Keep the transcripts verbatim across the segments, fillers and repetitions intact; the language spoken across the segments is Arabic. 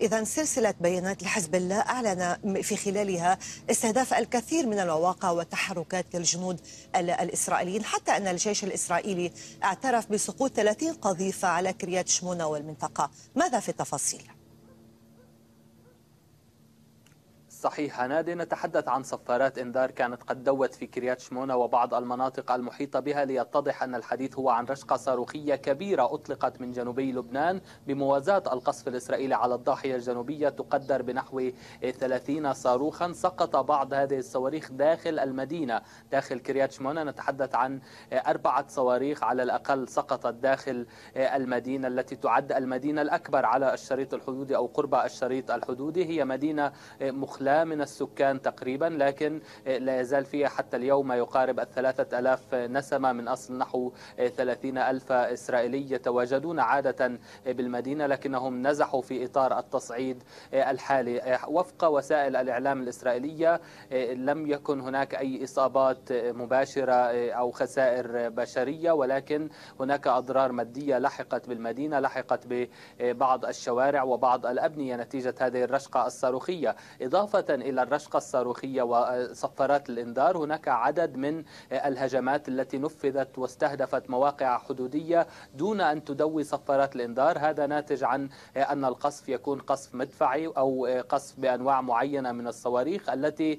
إذا سلسلة بيانات لحزب الله أعلن في خلالها استهداف الكثير من المواقع والتحركات للجنود الإسرائيليين، حتى أن الجيش الإسرائيلي اعترف بسقوط ثلاثين قذيفة على كريات شمونة والمنطقة. ماذا في التفاصيل؟ صحيح هنادي، نتحدث عن صفارات إنذار كانت قد دوت في كريات شمونة وبعض المناطق المحيطة بها، ليتضح أن الحديث هو عن رشقة صاروخية كبيرة أطلقت من جنوبي لبنان بموازاة القصف الإسرائيلي على الضاحية الجنوبية، تقدر بنحو ثلاثين صاروخا. سقط بعض هذه الصواريخ داخل المدينة، داخل كريات شمونة. نتحدث عن أربعة صواريخ على الأقل سقطت داخل المدينة التي تعد المدينة الأكبر على الشريط الحدودي أو قرب الشريط الحدودي. هي مدينة مخلاة من السكان تقريبا، لكن لا يزال فيها حتى اليوم ما يقارب الثلاثة ألاف نسمة من أصل نحو ثلاثين ألف إسرائيلي يتواجدون عادة بالمدينة، لكنهم نزحوا في إطار التصعيد الحالي. وفق وسائل الإعلام الإسرائيلية لم يكن هناك أي إصابات مباشرة أو خسائر بشرية، ولكن هناك أضرار مادية لحقت بالمدينة، لحقت ببعض الشوارع وبعض الأبنية نتيجة هذه الرشقة الصاروخية. إضافة إلى الرشقة الصاروخية وصفارات الإنذار، هناك عدد من الهجمات التي نفذت واستهدفت مواقع حدودية دون أن تدوي صفارات الإنذار. هذا ناتج عن أن القصف يكون قصف مدفعي أو قصف بأنواع معينة من الصواريخ التي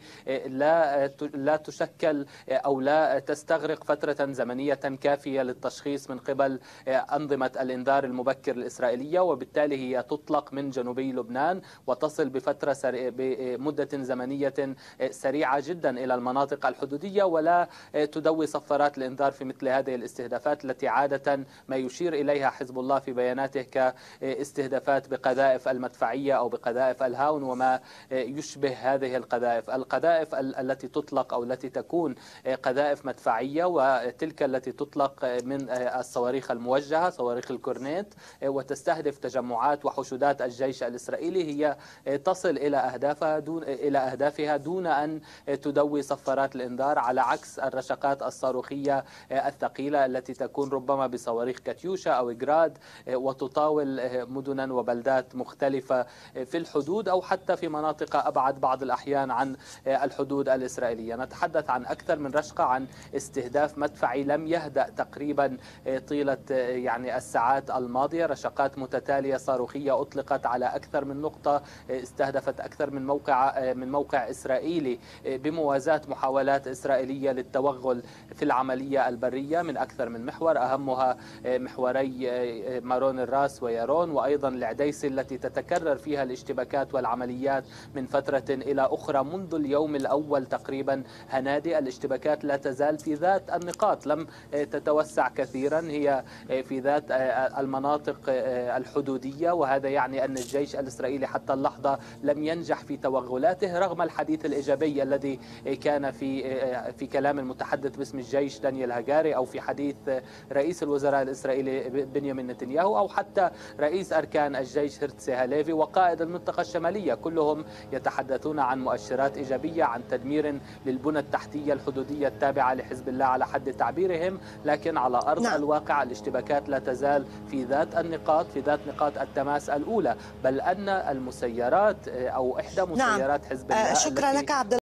لا لا تشكل أو لا تستغرق فترة زمنية كافية للتشخيص من قبل أنظمة الإنذار المبكر الإسرائيلية، وبالتالي هي تطلق من جنوبي لبنان وتصل بفترة بمدة زمنية سريعة جدا إلى المناطق الحدودية، ولا تدوي صفارات الإنذار في مثل هذه الاستهدافات التي عادة ما يشير إليها حزب الله في بياناته كاستهدافات بقذائف المدفعية أو بقذائف الهاون وما يشبه هذه القذائف. القذائف التي تطلق أو التي تكون قذائف مدفعية، وتلك التي تطلق من الصواريخ الموجهة صواريخ الكورنيت وتستهدف تجمعات وحشودات الجيش الإسرائيلي، هي تصل إلى أهدافها دون إلى أهدافها دون أن تدوي صفارات الإنذار، على عكس الرشقات الصاروخية الثقيلة التي تكون ربما بصواريخ كاتيوشا أو جراد وتطاول مدنا وبلدات مختلفة في الحدود أو حتى في مناطق أبعد بعض الأحيان عن الحدود الإسرائيلية. نتحدث عن أكثر من رشقة، عن استهداف مدفعي لم يهدأ تقريبا طيلة يعني الساعات الماضية. رشقات متتالية صاروخية أطلقت على أكثر من نقطة، استهدفت أكثر من موقع من موقع إسرائيلي بموازاة محاولات إسرائيلية للتوغل في العملية البرية من أكثر من محور، أهمها محوري مارون الراس ويارون، وأيضا العديسي التي تتكرر فيها الاشتباكات والعمليات من فترة إلى أخرى منذ اليوم الأول تقريبا. هنادي الاشتباكات لا تزال في ذات النقاط، لم تتوسع كثيرا، هي في ذات المناطق الحدودية، وهذا يعني أن الجيش الإسرائيلي حتى اللحظة لم ينجح في توغلاته رغم الحديث الإيجابي الذي كان في في كلام المتحدث باسم الجيش دانيال هاجاري، أو في حديث رئيس الوزراء الإسرائيلي بنيامين نتنياهو، أو حتى رئيس أركان الجيش هرتسي هاليفي وقائد المنطقة الشمالية. كلهم يتحدثون عن مؤشرات إيجابية، عن تدمير للبنى التحتية الحدودية التابعة لحزب الله على حد تعبيرهم، لكن على أرض نعم. الواقع الاشتباكات لا تزال في ذات النقاط، في ذات نقاط التماس الأولى، بل أن المسيرات أو إحدى مسيرات نعم. حزب الله شكرا لك عبد